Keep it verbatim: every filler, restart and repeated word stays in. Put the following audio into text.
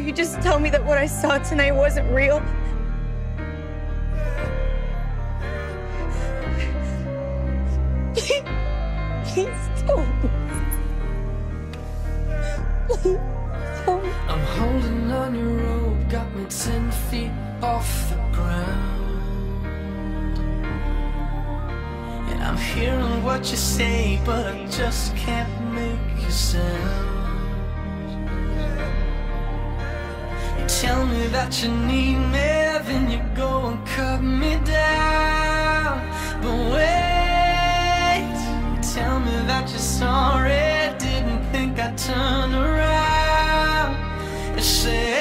you just tell me that what I saw tonight wasn't real? Please, please tell me. Please tell me. I'm holding on your rope, got me ten feet off the ground. And I'm hearing what you say, but I just can't make a sound. You tell me that you need me, then you go and cut me down. But wait, you tell me that you're sorry, didn't think I'd turn around and say